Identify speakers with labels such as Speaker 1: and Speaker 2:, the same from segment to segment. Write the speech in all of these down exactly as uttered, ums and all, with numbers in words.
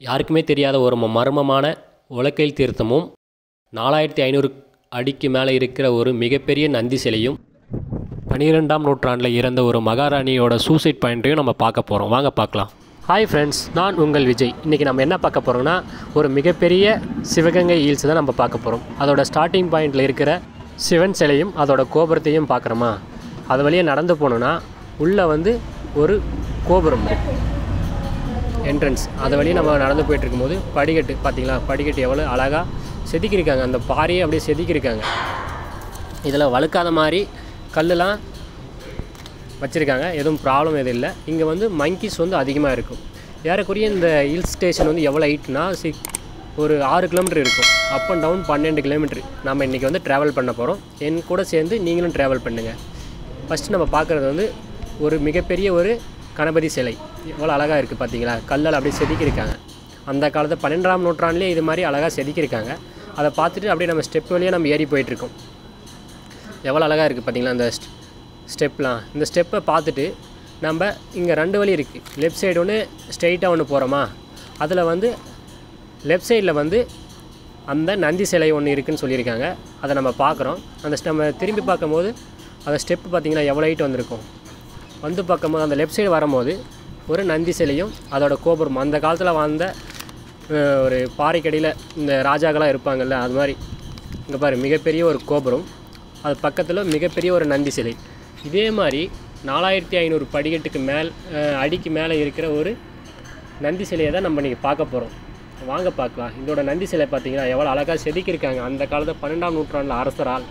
Speaker 1: யாருக்குமே தெரியாத ஒரு மர்மமான ஒலக்கைல் தீர்த்தமும் நாலாயிரத்தி ஐநூறு அடிக்கு மேலே இருக்கிற ஒரு மிகப்பெரிய நந்தி சிலையும் பன்னிரெண்டாம் நூற்றாண்டில் இறந்த ஒரு மகாராணியோட சூசைட் பாயிண்ட்டையும் நம்ம பார்க்க போகிறோம். வாங்க பார்க்கலாம். ஹாய் ஃப்ரெண்ட்ஸ், நான் உங்கள் விஜய். இன்றைக்கி நம்ம என்ன பார்க்க போகிறோம்னா ஒரு மிகப்பெரிய சிவகங்கை ஹில்ஸ் தான் நம்ம பார்க்க போகிறோம். அதோட ஸ்டார்டிங் பாயிண்டில் இருக்கிற சிவன் சிலையும் அதோட கோபுரத்தையும் பார்க்குறோமா. அது வழியாக நடந்து போனோன்னா உள்ளே வந்து ஒரு கோபுரம் என்ட்ரன்ஸ். அது வழியாக நம்ம நடந்து போயிட்டுருக்கும்போது படிக்கட்டு பார்த்திங்களா, படிக்கட்டு எவ்வளோ அழகாக செதுக்கியிருக்காங்க. அந்த பாறையை அப்படியே செதுக்கியிருக்காங்க. இதில் வழுக்காத மாதிரி கல்லுலாம் வச்சுருக்காங்க. எதுவும் ப்ராப்ளம் எதுவும் இல்லை. இங்கே வந்து மங்கீஸ் வந்து அதிகமாக இருக்கும். ஏறக்குறைய இந்த ஹில் ஸ்டேஷன் வந்து எவ்வளோ ஹைட்னா சிக் ஒரு ஆறு கிலோமீட்டர் இருக்கும். அப் அண்ட் டவுன் பன்னெண்டு கிலோமீட்டர் நம்ம இன்றைக்கி வந்து ட்ராவல் பண்ண போகிறோம். என் கூட சேர்ந்து நீங்களும் ட்ராவல் பண்ணுங்கள். ஃபஸ்ட்டு நம்ம பார்க்குறது வந்து ஒரு மிகப்பெரிய ஒரு கணபதி சிலை. எவ்வளோ அழகாக இருக்குது பார்த்தீங்களா. கல்லால் அப்படியே செதுக்கியிருக்காங்க. அந்த காலத்தில் பன்னெண்டாம் நூற்றாண்டுலேயே இது மாதிரி அழகாக செதுக்கியிருக்காங்க. அதை பார்த்துட்டு அப்படியே நம்ம ஸ்டெப் வழியாக நம்ம ஏறி போயிட்டுருக்கோம். எவ்வளோ அழகாக இருக்குது பார்த்தீங்களா இந்த ஸ்டெப்லாம். இந்த ஸ்டெப்பை பார்த்துட்டு நம்ம இங்கே ரெண்டு வழி இருக்குது. லெஃப்ட் சைடு ஒன்று ஸ்ட்ரெயிட்டாக ஒன்று போகிறோமா, அதில் வந்து லெஃப்ட் சைடில் வந்து அந்த நந்தி சிலை ஒன்று இருக்குதுன்னு சொல்லியிருக்காங்க. அதை நம்ம பார்க்குறோம். அந்த நம்ம திரும்பி பார்க்கும்போது அந்த ஸ்டெப்பு பார்த்திங்கன்னா எவ்வளோ ஹைட் வந்திருக்கும். வந்து பார்க்கும்போது அந்த லெஃப்ட் சைடு வரும்போது ஒரு நந்தி சிலையும் அதோட கோபுரம், அந்த காலத்தில் வாழ்ந்த ஒரு பாறைக்கடியில் இந்த ராஜாக்களாக இருப்பாங்கள்ல, அது மாதிரி இங்கே பாரு மிகப்பெரிய ஒரு கோபுரம், அது பக்கத்தில் மிகப்பெரிய ஒரு நந்தி சிலை. இதே மாதிரி நாலாயிரத்தி ஐநூறு படிக்கட்டுக்கு மேல் அடிக்கு மேலே இருக்கிற ஒரு நந்தி சிலையை தான் நம்ம இன்றைக்கி பார்க்க போகிறோம். வாங்க பார்க்கலாம். இதோட நந்தி சிலை பார்த்திங்கன்னா எவ்வளோ அழகாக செதுக்கியிருக்காங்க. அந்த காலத்தில் பன்னெண்டாம் நூற்றாண்டில் அரசரால்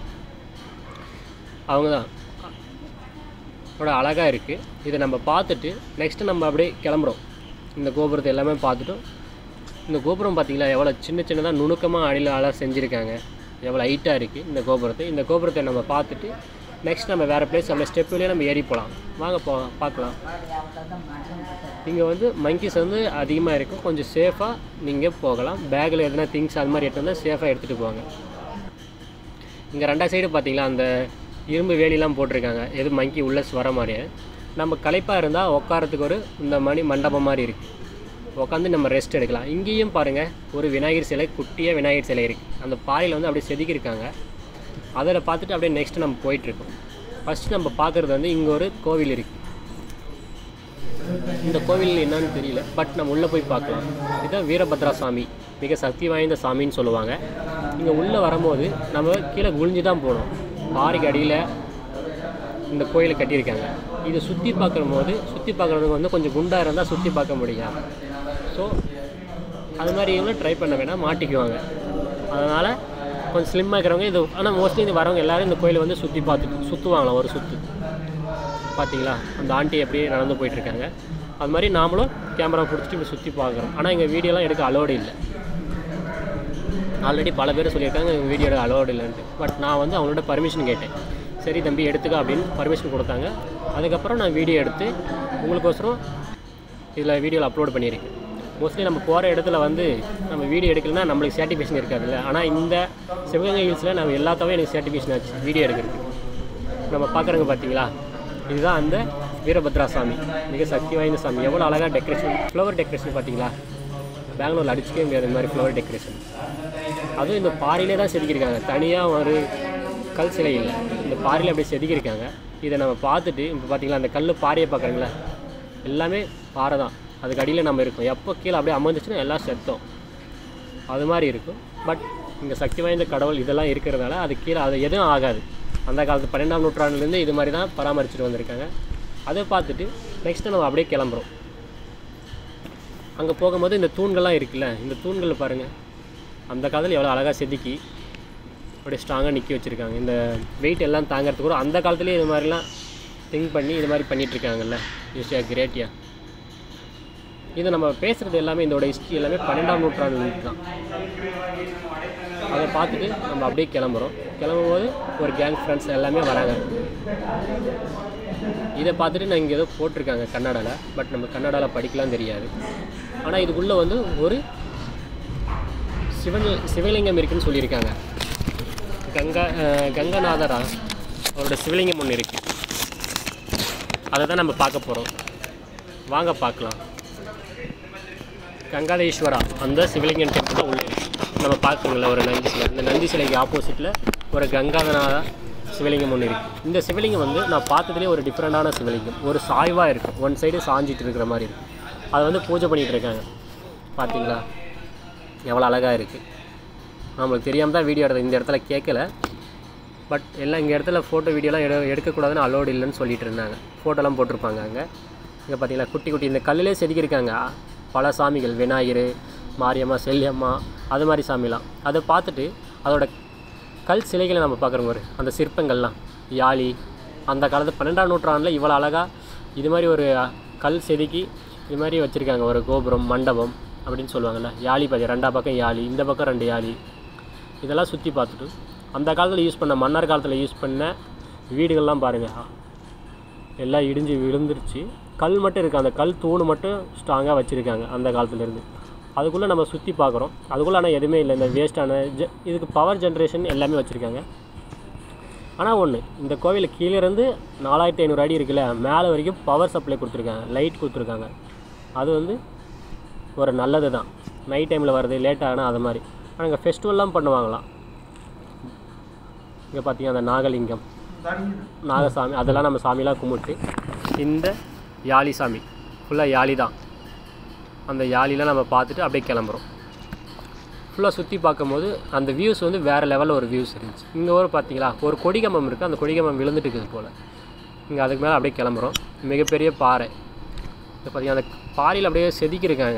Speaker 1: அவங்க தான் அவ்வளோ அழகாக இருக்குது. இதை நம்ம பார்த்துட்டு நெக்ஸ்ட்டு நம்ம அப்படியே கிளம்புறோம். இந்த கோபுரத்தை எல்லாமே பார்த்துட்டோம். இந்த கோபுரம் பார்த்திங்களா எவ்வளோ சின்ன சின்னதாக நுணுக்கமாக அடியில் அழகாக செஞ்சுருக்காங்க. எவ்வளோ ஹைட்டாக இருக்குது இந்த கோபுரத்தை. இந்த கோபுரத்தை நம்ம பார்த்துட்டு நெக்ஸ்ட் நம்ம வேறு பிளேஸ் நம்ம ஸ்டெப் வழியாக நம்ம ஏறி போகலாம். வாங்க போ பார்க்கலாம். இங்கே வந்து மங்கீஸ் வந்து அதிகமாக இருக்கும். கொஞ்சம் சேஃபாக நீங்கள் போகலாம். பேக்கில் எதுனா திங்ஸ் அது மாதிரி எடுத்து வந்தால் சேஃபாக எடுத்துகிட்டு போவாங்க. இங்கே ரெண்டாவது சைடு பார்த்திங்களா அந்த இரும்பு வேலிலாம் போட்டிருக்காங்க. எது மங்கி உள்ளே வர மாதிரியே. நம்ம களைப்பாக இருந்தால் உட்காரத்துக்கு ஒரு இந்த மணி மண்டபம் மாதிரி இருக்குது. உட்காந்து நம்ம ரெஸ்ட் எடுக்கலாம். இங்கேயும் பாருங்கள் ஒரு விநாயகர் சிலை, குட்டியாக விநாயகர் சிலை இருக்குது. அந்த பாறையில் வந்து அப்படியே செதுக்கியிருக்காங்க. அதில் பார்த்துட்டு அப்படியே நெக்ஸ்ட்டு நம்ம போயிட்டுருக்கோம். ஃபஸ்ட்டு நம்ம பார்க்குறது வந்து இங்கே ஒரு கோவில் இருக்குது. இந்த கோவில் என்னன்னு தெரியல, பட் நம்ம உள்ளே போய் பார்க்கலாம். இதுதான் வீரபத்ரா சாமி, மிக சக்தி வாய்ந்த சாமின்னு சொல்லுவாங்க. இங்கே உள்ளே வரும்போது நம்ம கீழே குளிஞ்சு தான் போகணும். பாறைக்கு அடியில் இந்த கோயிலை கட்டியிருக்காங்க. இதை சுற்றி பார்க்கும்போது சுற்றி பார்க்குறதுக்கு வந்து கொஞ்சம் குண்டாக இருந்தால் சுற்றி பார்க்க முடியும். ஸோ அது மாதிரி இவங்களும் ட்ரை பண்ண வேணால் மாட்டிக்குவாங்க. அதனால் கொஞ்சம் ஸ்லிம்மாக இருக்கிறவங்க இது, ஆனால் மோஸ்ட்லி இது வரவங்க எல்லோரும் இந்த கோயிலை வந்து சுற்றி பார்த்துட்டு சுற்றுவாங்களாம். ஒரு சுற்று பார்த்தீங்களா அந்த ஆண்டி அப்படியே நடந்து போயிட்டுருக்காங்க. அது மாதிரி நாமளும் கேமரா பிடிச்சிட்டு இப்படி சுற்றி பார்க்குறோம். ஆனால் எங்கள் வீடியோலாம் எடுக்க அலோடு இல்லை. ஆல்ரெடி பல பேர் சொல்லியிருக்காங்க எங்கள் வீடியோ எடுக்க அலோடு இல்லைன்ட்டு. பட் நான் வந்து அவங்களோட பர்மிஷன் கேட்டேன். சரி தம்பி எடுத்துக்க அப்படின்னு பர்மிஷன் கொடுத்தாங்க. அதுக்கப்புறம் நான் வீடியோ எடுத்து உங்களுக்கோசரம் இதில் வீடியோவில் அப்லோட் பண்ணியிருக்கேன். மோஸ்ட்லி நம்ம போகிற இடத்துல வந்து நம்ம வீடியோ எடுக்கலைன்னா நம்மளுக்கு சாட்டிஸ்ஃபேக்ஷன் இருக்காதுல்ல. ஆனால் இந்த சிவகங்கை ஹில்ஸில் நம்ம எல்லாத்தவே எனக்கு சாட்டிஸ்ஃபேக்ஷன் ஆச்சு வீடியோ எடுக்கிறது. நம்ம பார்க்குறவங்க பார்த்தீங்களா, இதுதான் அந்த வீரபத்ரா சாமி, மிக சக்தி வாய்ந்த சாமி. எவ்வளோ அழகாக டெக்கரேஷன், ஃப்ளவர் டெக்கரேஷன் பார்த்தீங்களா. பெங்களூரில் அடிச்சுக்கவே முடியாது இந்த மாதிரி ஃப்ளவர் டெக்கரேஷன். அதுவும் இந்த பாறையிலே தான் செதுக்கியிருக்காங்க. தனியாக ஒரு கல் சிலை இல்லை, இந்த பாறையில் அப்படியே செதுக்கியிருக்காங்க. இதை நம்ம பார்த்துட்டு இப்போ பார்த்திங்களா அந்த கல் பாறையை பார்க்குறீங்களா, எல்லாமே பாறை தான். அதுக்கு அடியில் நம்ம இருக்கோம். எப்போ கீழே அப்படியே அமர்ந்துச்சுன்னா எல்லாம் செத்தோம் அது மாதிரி இருக்கும். பட் இங்கே சக்தி வாய்ந்த கடவுள் இதெல்லாம் இருக்கிறதால அது கீழே அது எதுவும் ஆகாது. அந்த காலத்து பன்னெண்டாம் நூற்றாண்டுலேருந்து இது மாதிரி தான் பராமரிச்சுட்டு வந்திருக்காங்க. அதை பார்த்துட்டு நெக்ஸ்ட்டு நம்ம அப்படியே கிளம்புறோம். அங்கே போகும்போது இந்த தூண்கள்லாம் இருக்குல்ல, இந்த தூண்கள் பாருங்கள் அந்த காலத்தில் எவ்வளோ அழகாக செதுக்கி அப்படியே ஸ்ட்ராங்காக நிற்க வச்சுருக்காங்க. இந்த வெயிட் எல்லாம் தாங்கிறதுக்கு கூட அந்த காலத்துலேயே இது மாதிரிலாம் திங்க் பண்ணி இது மாதிரி பண்ணிகிட்ருக்காங்கல்ல. யூஸ்யா கிரேட்டியா. இதை நம்ம பேசுகிறது எல்லாமே இதோட ஹிஸ்ட்ரி எல்லாமே பன்னெண்டாம் நூற்றாண்டு தான். அதை பார்த்துட்டு நம்ம அப்படியே கிளம்புறோம். கிளம்பும்போது ஒரு கேங் ஃப்ரெண்ட்ஸ் எல்லாமே வராங்க. இதை பார்த்துட்டு நான் இங்கே ஏதோ போட்டிருக்காங்க கன்னடாவில், பட் நம்ம கன்னடாவில் படிக்கலாம் தெரியாது. ஆனால் இதுக்குள்ளே வந்து ஒரு சிவன் சிவலிங்கம் இருக்குதுன்னு சொல்லியிருக்காங்க. கங்கா கங்கநாதரா அவரோட சிவலிங்கம் ஒன்று இருக்குது. அதை தான் நம்ம பார்க்க போகிறோம். வாங்க பார்க்கலாம். Gangadhareshwara அந்த சிவலிங்கம் டெம்பிள் தான் உள்ளே நம்ம பார்க்குறோம்ல ஒரு நந்தி சிலை. இந்த நந்தி சிலைக்கு ஆப்போசிட்டில் ஒரு கங்காதரநாத சிவலிங்கம் ஒன்று இருக்குது. இந்த சிவலிங்கம் வந்து நான் பார்த்ததுலேயே ஒரு டிஃப்ரெண்டான சிவலிங்கம். ஒரு சாய்வாக இருக்குது, ஒன் சைடு சாஞ்சிட்டு இருக்கிற மாதிரி இருக்குது. அதை வந்து பூஜை பண்ணிகிட்டு இருக்காங்க. பார்த்தீங்களா எவ்வளோ அழகாக இருக்குது. நம்மளுக்கு தெரியாமல் தான் வீடியோ எடுத்து இந்த இடத்துல கேட்கல. பட் எல்லாம் இங்கே இடத்துல ஃபோட்டோ வீடியோலாம் எடு எடுக்கக்கூடாதுன்னு அலோடு இல்லைன்னு சொல்லிட்டு இருந்தாங்க. ஃபோட்டோலாம் போட்டிருப்பாங்க அங்கே. இங்கே பார்த்தீங்களா குட்டி குட்டி இந்த கல்லிலே செதுக்கியிருக்காங்க பல சாமிகள், விநாயகர், மாரியம்மா, செல்லியம்மா, அது மாதிரி சாமிலாம். அதை பார்த்துட்டு அதோட கல் சிலைகளை நம்ம பார்க்குறோம். ஒரு அந்த சிற்பங்கள்லாம் யாழி அந்த காலத்து பன்னெண்டாம் நூற்றாண்டில் இவ்வளோ அழகாக இது மாதிரி ஒரு கல் செதுக்கி இது மாதிரி வச்சுருக்காங்க. ஒரு கோபுரம், மண்டபம் அப்படின்னு சொல்லுவாங்கள்ல. யாழி பார்த்தி ரெண்டாம் பக்கம் யாழி, இந்த பக்கம் ரெண்டு யாழி. இதெல்லாம் சுற்றி பார்த்துட்டு அந்த காலத்தில் யூஸ் பண்ண மன்னர் காலத்தில் யூஸ் பண்ண வீடுகள்லாம் பாருங்கள், எல்லாம் இடிஞ்சு விழுந்துருச்சு. கல் மட்டும் இருக்குது, அந்த கல் தூணு மட்டும் ஸ்ட்ராங்காக வச்சுருக்காங்க அந்த காலத்துலேருந்து. அதுக்குள்ளே நம்ம சுற்றி பார்க்குறோம். அதுக்குள்ளே ஆனால் எதுவுமே இல்லை. இந்த வேஸ்ட்டான ஜ இதுக்கு பவர் ஜென்ரேஷன் எல்லாமே வச்சுருக்காங்க. ஆனால் ஒன்று, இந்த கோவிலில் கீழேருந்து நாலாயிரத்தி ஐநூறு அடி இருக்குல்ல, மேலே வரைக்கும் பவர் சப்ளை கொடுத்துருக்காங்க, லைட் கொடுத்துருக்காங்க. அது வந்து ஒரு நல்லது தான். நைட் டைமில் வருது லேட் ஆனால் அது மாதிரி. ஆனால் இங்கே ஃபெஸ்டிவல்லாம் பண்ணுவாங்களாம். இங்கே பார்த்தீங்கன்னா அந்த நாகலிங்கம், நாகசாமி, அதெல்லாம் நம்ம சாமியெலாம் கும்பிட்டு இந்த யாழி சாமி ஃபுல்லாக யாழி தான். அந்த யாழிலாம் நம்ம பார்த்துட்டு அப்படியே கிளம்புறோம். ஃபுல்லாக சுற்றி பார்க்கும்போது அந்த வியூஸ் வந்து வேறு லெவலில் ஒரு வியூஸ் இருந்துச்சு. இங்கே ஒரு பார்த்தீங்களா ஒரு கொடிகம்பம் இருக்குது, அந்த கொடிகம்பம் விழுந்துட்டு இருக்குது போல். இங்கே அதுக்கு மேலே அப்படியே கிளம்புறோம். மிகப்பெரிய பாறை. இப்போ பார்த்தீங்கன்னா அந்த பாறையில் அப்படியே செதுக்கியிருக்காங்க,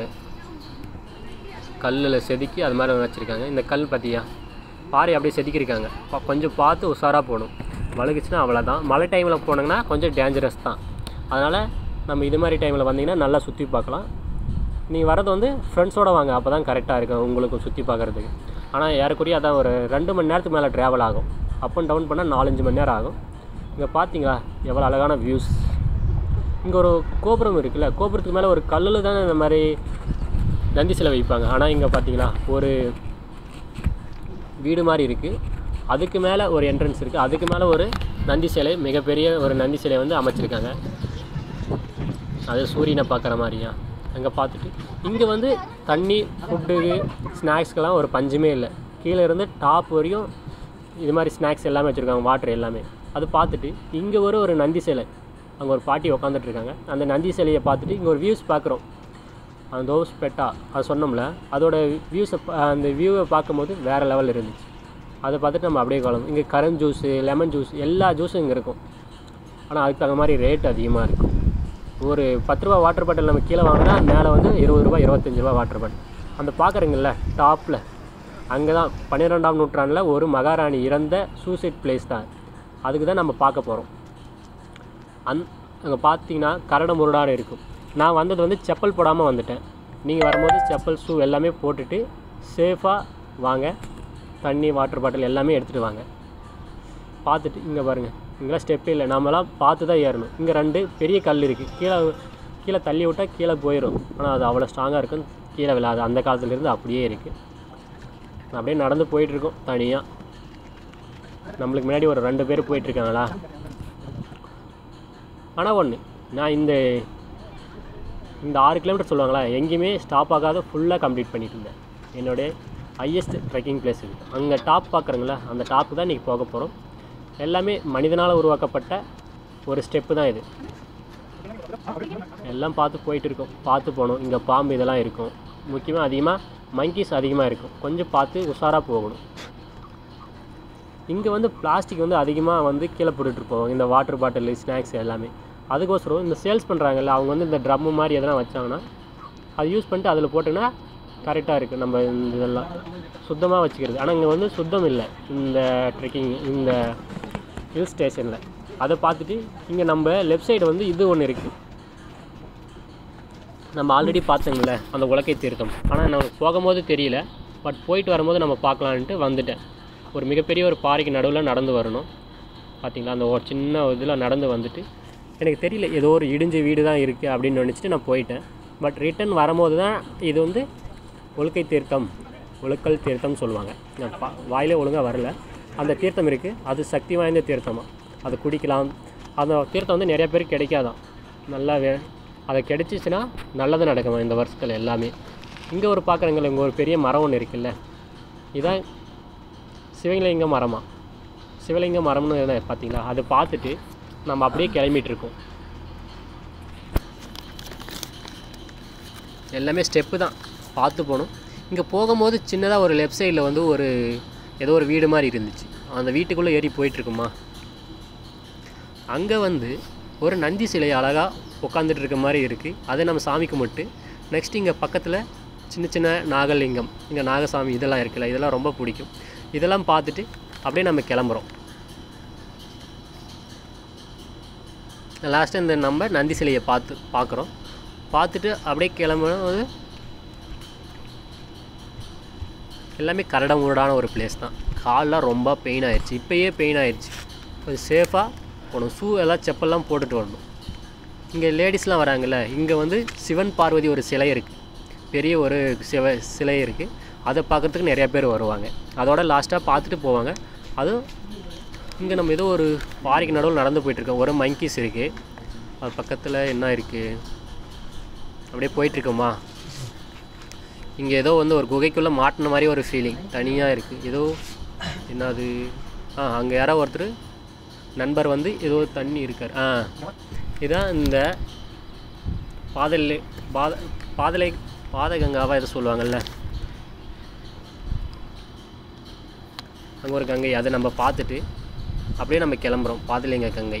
Speaker 1: கல்லில் செதுக்கி அது மாதிரி வச்சுருக்காங்க. இந்த கல் பார்த்தியா பாறை அப்படியே செதுக்கியிருக்காங்க. கொஞ்சம் பார்த்து உஷாராக போகணும், வழுகுச்சுன்னா அவ்வளோதான். மழை டைமில் போனோங்கன்னா கொஞ்சம் டேஞ்சரஸ் தான். அதனால் நம்ம இது மாதிரி டைமில் வந்தீங்கன்னா நல்லா சுற்றி பார்க்கலாம். நீங்கள் வரது வந்து ஃப்ரெண்ட்ஸோடு வாங்க, அப்போ தான் கரெக்டாக இருக்கும் உங்களுக்கு சுற்றி பார்க்குறதுக்கு. ஆனால் ஏறக்குறைய அதான் ஒரு ரெண்டு மணி நேரத்துக்கு மேலே ட்ராவல் ஆகும். அப் அண்ட் டவுன் பண்ணால் நாலஞ்சு மணி நேரம் ஆகும். இங்கே பார்த்தீங்களா எவ்வளோ அழகான வியூஸ். இங்கே ஒரு கோபுரம் இருக்குல்ல, கோபுரத்துக்கு மேலே ஒரு கல்லில் தான் இந்த மாதிரி நந்தி சிலை வைப்பாங்க. ஆனால் இங்கே பார்த்தீங்களா ஒரு வீடு மாதிரி இருக்குது, அதுக்கு மேலே ஒரு என்ட்ரன்ஸ் இருக்குது, அதுக்கு மேலே ஒரு நந்தி சிலை, மிகப்பெரிய ஒரு நந்தி சிலை வந்து அமைச்சிருக்காங்க. அது சூரியனை பார்க்குற மாதிரியா. அங்கே பார்த்துட்டு இங்கே வந்து தண்ணி, ஃபுட்டுக்கு, ஸ்நாக்ஸ்க்கெல்லாம் ஒரு பஞ்சுமே இல்லை. கீழே இருந்து டாப் வரையும் இது மாதிரி ஸ்நாக்ஸ் எல்லாமே வச்சுருக்காங்க, வாட்டர் எல்லாமே. அது பார்த்துட்டு இங்கே ஒரு ஒரு நந்தி சிலை, அங்கே ஒரு பாட்டி உட்காந்துட்ருக்காங்க. அந்த நந்தி சிலையை பார்த்துட்டு இங்கே ஒரு வியூஸ் பார்க்குறோம். அந்த தோஸ்பெட்டா அது சொன்னோம்ல, அதோட வியூஸை அந்த வியூவை பார்க்கும்போது வேறு லெவல் இருந்துச்சு. அதை பார்த்துட்டு நம்ம அப்படியே குழம்பு. இங்கே கரண்ட் ஜூஸு, லெமன் ஜூஸ், எல்லா ஜூஸும் இங்கே இருக்கும். ஆனால் அதுக்கு தகுந்த மாதிரி ரேட் அதிகமாக இருக்கும். ஒரு பத்து ரூபா வாட்டர் பாட்டில் நம்ம கீழே வாங்கினா மேலே வந்து இருபது ரூபா இருபத்தஞ்சி ரூபா வாட்டர் பாட்டில். அந்த பார்க்குறீங்கள டாப்பில், அங்கே தான் பன்னிரெண்டாம் நூற்றாண்டில் ஒரு மகாராணி இறந்த சூசைட் பிளேஸ் தான். அதுக்கு தான் நம்ம பார்க்க போகிறோம். அந் அங்கே பார்த்தீங்கன்னா கரடு முரடாக இருக்கும். நான் வந்தது வந்து செப்பல் போடாமல் வந்துட்டேன். நீங்கள் வரும்போது செப்பல், ஷூ எல்லாமே போட்டுட்டு சேஃபாக வாங்க. தண்ணி, வாட்டர் பாட்டில் எல்லாமே எடுத்துகிட்டு வாங்க. பார்த்துட்டு இங்கே பாருங்கள், இங்கெல்லாம் ஸ்டெப்பே இல்லை, நம்மலாம் பார்த்து தான் ஏறணும். இங்கே ரெண்டு பெரிய கல் இருக்குது, கீழே கீழே தள்ளி விட்டால் கீழே போயிடும். ஆனால் அது அவ்வளோ ஸ்ட்ராங்காக இருக்குன்னு கீழே விழாது. அந்த காலத்துலேருந்து அப்படியே இருக்குது. அப்படியே நடந்து போயிட்டுருக்கோம் தனியாக. நம்மளுக்கு முன்னாடி ஒரு ரெண்டு பேர் போயிட்டுருக்காங்களா. ஆனால் ஒன்று, நான் இந்த இந்த ஆறு கிலோமீட்டர் சொல்லுவாங்களா, எங்கேயுமே ஸ்டாப் ஆகாத ஃபுல்லாக கம்ப்ளீட் பண்ணிட்டு இருந்தேன். என்னுடைய ஹையஸ்ட் ட்ரெக்கிங் பிளேஸ் இருக்குது. அங்கே டாப் பார்க்குறங்களா, அந்த டாப்பு தான் இன்றைக்கி போக போகிறோம். எல்லாமே மனிதனால் உருவாக்கப்பட்ட ஒரு ஸ்டெப்பு தான் இது. எல்லாம் பார்த்து போயிட்டுருக்கோம், பார்த்து போகணும். இங்கே பாம்பு இதெல்லாம் இருக்கும், முக்கியமாக அதிகமாக மங்கீஸ் அதிகமாக இருக்கும். கொஞ்சம் பார்த்து உஷாராக போகணும். இங்கே வந்து பிளாஸ்டிக் வந்து அதிகமாக வந்து கீழே போட்டுட்ருப்போம், இந்த வாட்டர் பாட்டில், ஸ்நாக்ஸ் எல்லாமே. அதுக்கோசரம் இந்த சேல்ஸ் பண்ணுறாங்கல்ல, அவங்க வந்து இந்த ட்ரம்மு மாதிரி எதனா வச்சாங்கன்னா அது யூஸ் பண்ணிட்டு அதில் போட்டோன்னா கரெக்டாக இருக்குது. நம்ம இந்த இதெல்லாம் சுத்தமாக வச்சுக்கிறது. ஆனால் இங்கே வந்து சுத்தம் இல்லை இந்த ட்ரெக்கிங், இந்த ஹில் ஸ்டேஷனில். அதை பார்த்துட்டு இங்கே நம்ம லெஃப்ட் சைடு வந்து இது ஒன்று இருக்குது, நம்ம ஆல்ரெடி பார்த்தோங்கள அந்த உலக்கை தீர்த்தம். ஆனால் நம்ம போகும்போது தெரியல, பட் போயிட்டு வரும்போது நம்ம பார்க்கலான்ட்டு வந்துட்டேன். ஒரு மிகப்பெரிய ஒரு பாறைக்கு நடுவில் நடந்து வரணும். பார்த்திங்களா, அந்த ஒரு சின்ன இதில் நடந்து வந்துட்டு எனக்கு தெரியல, ஏதோ ஒரு இடிஞ்ச வீடு தான் இருக்குது அப்படின்னு நினச்சிட்டு நான் போயிட்டேன். பட் ரிட்டன் வரும்போது தான் இது வந்து ஒழுக்கை தீர்த்தம், ஒழுக்கல் தீர்த்தம் சொல்லுவாங்க. நான் பா வாயிலே ஒழுங்காக வரல. அந்த தீர்த்தம் இருக்குது, அது சக்தி வாய்ந்த தீர்த்தமாக, அதை குடிக்கலாம். அந்த தீர்த்தம் வந்து நிறைய பேருக்கு கிடைக்காதான். நல்லா வே அதை கிடைச்சிச்சின்னா நல்லது நடக்குமா இந்த வருஷத்தில் எல்லாமே. இங்கே ஒரு பார்க்குறீங்களா, இங்கே ஒரு பெரிய மரம் ஒன்று இருக்குல்ல, இதுதான் சிவலிங்க மரமா, சிவலிங்க மரம்னு பார்த்தீங்களா? அதை பார்த்துட்டு நம்ம அப்படியே கிளம்பிகிட்ருக்கோம். எல்லாமே ஸ்டெப்பு தான், பார்த்து போகணும். இங்கே போகும்போது சின்னதாக ஒரு லெஃப்ட் சைடில் வந்து ஒரு ஏதோ ஒரு வீடு மாதிரி இருந்துச்சு. அந்த வீட்டுக்குள்ளே ஏறி போயிட்டுருக்குமா, அங்கே வந்து ஒரு நந்தி சிலை அழகாக உட்காந்துட்டு இருக்க மாதிரி இருக்குது. அதை நம்ம சாமி கும்பிட்டு நெக்ஸ்ட் இங்கே பக்கத்தில் சின்ன சின்ன நாகலிங்கம், இங்கே நாகசாமி இதெல்லாம் இருக்குல்ல, இதெல்லாம் ரொம்ப பிடிக்கும். இதெல்லாம் பார்த்துட்டு அப்படியே நம்ம கிளம்புறோம். லாஸ்ட்டு இந்த நம்ம நந்தி சிலையை பார்த்து பார்க்குறோம். பார்த்துட்டு அப்படியே கிளம்பும்போது எல்லாமே கரடம் ஊடான ஒரு பிளேஸ் தான். கால்லாம் ரொம்ப பெயின் ஆயிடுச்சு, இப்போயே பெயின் ஆயிடுச்சு. கொஞ்சம் சேஃபாக போகணும், ஷூ எல்லாம் செப்பல்லாம் போட்டுட்டு வரணும். இங்கே லேடிஸ்லாம் வராங்கல்ல, இங்கே வந்து சிவன் பார்வதி ஒரு சிலை இருக்குது, பெரிய ஒரு சிவ சிலை இருக்குது. அதை பார்க்குறதுக்கு நிறையா பேர் வருவாங்க. அதோட லாஸ்ட்டாக பார்த்துட்டு போவாங்க. அதுவும் இங்கே நம்ம ஏதோ ஒரு பாறைக்கு நடுவில் நடந்து போயிட்டுருக்கோம். ஒரு மங்கீஸ் இருக்குது, அது பக்கத்தில் என்ன இருக்குது, அப்படியே போயிட்டுருக்கோமா. இங்கே ஏதோ வந்து ஒரு குகைக்குள்ளே மாட்டின மாதிரி ஒரு ஃபீலிங் தனியாக இருக்குது. ஏதோ என்னது, ஆ அங்கே யாரோ ஒருத்தர் நண்பர் வந்து ஏதோ தண்ணி இருக்கார். ஆ இதுதான் இந்த பாதலை பாத பாதலை பாதகங்காவாக எதை சொல்லுவாங்கள்ல, அங்கே ஒரு கங்கை. அதை நம்ம பார்த்துட்டு அப்படியே நம்ம கிளம்புறோம். பாதலிங்க கங்கை.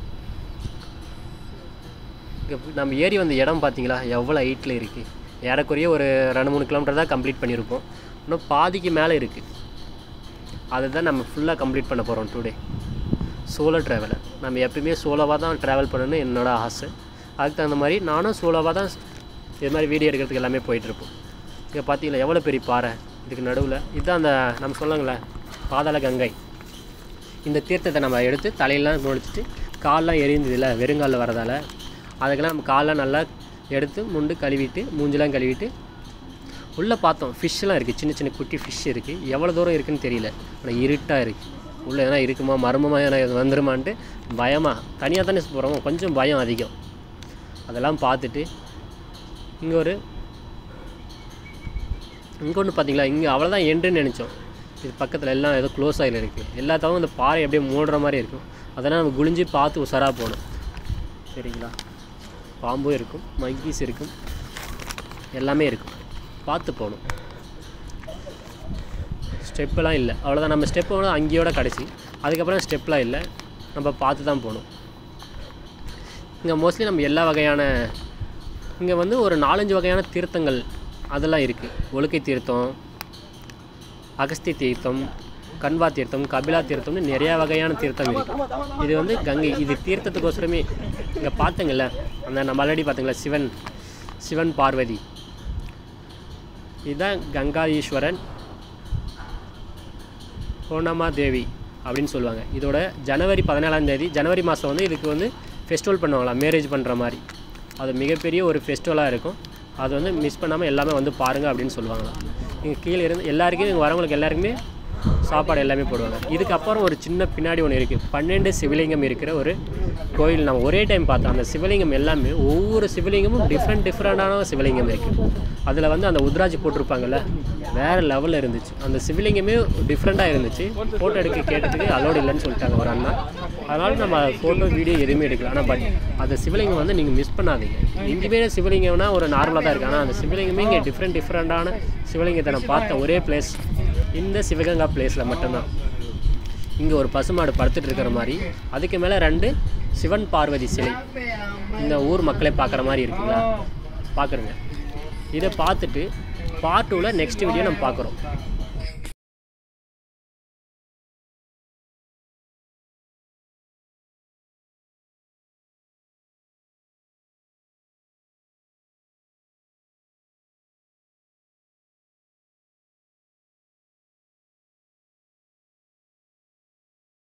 Speaker 1: இங்கே நம்ம ஏறி வந்த இடம் பார்த்தீங்களா எவ்வளோ ஹைட்டில் இருக்குது. ஏறக்குறைய ஒரு ரெண்டு மூணு கிலோமீட்டர் தான் கம்ப்ளீட் பண்ணியிருப்போம். இன்னும் பாதிக்கு மேலே இருக்குது. அதை தான் நம்ம ஃபுல்லாக கம்ப்ளீட் பண்ண போகிறோம் டுடே. Solo traveller. நம்ம எப்பயுமே சோலோவாக தான் ட்ராவல் பண்ணணும்னு என்னோடய ஆசை. அதுக்கு தகுந்த மாதிரி நானும் சோலோவாக தான் இது மாதிரி வீடியோ எடுக்கிறதுக்கு எல்லாமே போயிட்டுருப்போம். இங்கே பார்த்தீங்களா எவ்வளோ பெரிய பாறை, இதுக்கு நடுவில் இதுதான் அந்த நம்ம சொன்னாங்களே பாதாள கங்கை. இந்த தீர்த்தத்தை நம்ம எடுத்து தலையெல்லாம் நுழைச்சிட்டு காலெலாம் எரிந்ததில்லை வெறுங்காலில் வரதால், அதுக்கெல்லாம் நம்ம காலெலாம் நல்லா எடுத்து முண்டு கழுவிட்டு மூஞ்செலாம் கழுவிட்டு உள்ளே பார்த்தோம். ஃபிஷ்ஷெலாம் இருக்குது, சின்ன சின்ன குட்டி ஃபிஷ் இருக்குது. எவ்வளோ தூரம் இருக்குதுன்னு தெரியல, ஆனால் இருட்டாக இருக்குது. உள்ளே எதனா இருக்குமா மர்மமாக எதனா வந்துருமான்ட்டு பயமாக, தனியாக தானே போகிறோம், கொஞ்சம் பயம் அதிகம். அதெல்லாம் பார்த்துட்டு இங்கே ஒரு இங்கே ஒன்று பார்த்தீங்களா, இங்கே அவ்வளோதான் எண்டுன்னு நினச்சோம். இது பக்கத்தில் எல்லாம் ஏதோ க்ளோஸ் ஆகில இருக்குது. எல்லாத்தாவும் இந்த பாறை அப்படியே மூடுற மாதிரி இருக்கும். அதெல்லாம் நம்ம குளிஞ்சு பார்த்து உஷாராக போகணும். சரிங்களா? பாம்பும் இருக்கும், மங்கீஸ் இருக்கும், எல்லாமே இருக்கும், பார்த்து போகணும். ஸ்டெப்பெல்லாம் இல்லை, அவ்வளோதான். நம்ம ஸ்டெப்பு வந்து அங்கேயோட கடைசி, அதுக்கப்புறம் ஸ்டெப்லாம் இல்லை, நம்ம பார்த்து தான் போகணும். இங்கே மோஸ்ட்லி நம்ம எல்லா வகையான இங்கே வந்து ஒரு நாலஞ்சு வகையான தீர்த்தங்கள் அதெல்லாம் இருக்குது. ஒழுக்கை தீர்த்தம், அகஸ்திய தீர்த்தம், கன்வா தீர்த்தம், கபிலா தீர்த்தம்னு நிறையா வகையான தீர்த்தம் இருக்குது. இது வந்து கங்கை. இது தீர்த்தத்துக்கோசரமே இங்கே பார்த்தங்கள்ல, அந்த நம்ம ஆல்ரெடி பார்த்தீங்களா சிவன் சிவன் பார்வதி, இதுதான் கங்காதீஸ்வரன் ஹோன்னம்மாதேவி அப்படின்னு சொல்லுவாங்க. இதோட ஜனவரி பதினேழாம் தேதி ஜனவரி மாதம் வந்து இதுக்கு வந்து ஃபெஸ்டிவல் பண்ணுவாங்களாம், மேரேஜ் பண்ணுற மாதிரி. அது மிகப்பெரிய ஒரு ஃபெஸ்டிவலாக இருக்கும். அது வந்து மிஸ் பண்ணாமல் எல்லாமே வந்து பாருங்கள் அப்படின்னு சொல்லுவாங்களாம். இங்கே கீழே இருந்து எல்லாருக்கும் இங்கே வரவங்களுக்கு எல்லாருக்குமே சாப்பாடு எல்லாமே போடுவாங்க. இதுக்கப்புறம் ஒரு சின்ன பின்னாடி ஒன்று இருக்குது, பன்னெண்டு சிவலிங்கம் இருக்கிற ஒரு கோயில். நம்ம ஒரே டைம் பார்த்தோம். அந்த சிவலிங்கம் எல்லாமே ஒவ்வொரு சிவலிங்கமும் டிஃப்ரெண்ட் டிஃப்ரெண்டான சிவலிங்கம் இருக்குது. அதில் வந்து அந்த உத்ராஜ் போட்டிருப்பாங்கள்ல, வேறு லெவலில் இருந்துச்சு. அந்த சிவலிங்கமே டிஃப்ரெண்ட்டாக இருந்துச்சு. ஃபோட்டோ எடுக்க கேட்டதுக்கு அலோடு இல்லைன்னு சொல்லிட்டாங்க ஒரு அண்ணா. அதனால் நம்ம ஃபோட்டோ வீடியோ எதுவுமே எடுக்கலாம். ஆனால் பட் அந்த சிவலிங்கம் வந்து நீங்கள் மிஸ் பண்ணாதீங்க. எங்கேயுமே சிவலிங்கம்னா ஒரு நார்மலாக தான் இருக்குது. ஆனால் அந்த சிவலிங்கமே இங்கே டிஃப்ரெண்ட் டிஃப்ரெண்டான சிவலிங்கத்தை நான் பார்த்தேன். ஒரே பிளேஸ் இந்த சிவகங்கா பிளேஸில் மட்டும்தான். இங்கே ஒரு பசுமாடு படுத்துட்டு இருக்கிற மாதிரி, அதுக்கு மேலே ரெண்டு சிவன் பார்வதி சிலை இந்த ஊர் மக்களை பார்க்குற மாதிரி இருக்குங்களா, பார்க்குறேங்க. இதை பார்த்துட்டு பார்ட் டூவில் நெக்ஸ்ட் வீடியோ நம்ம பார்க்குறோம்.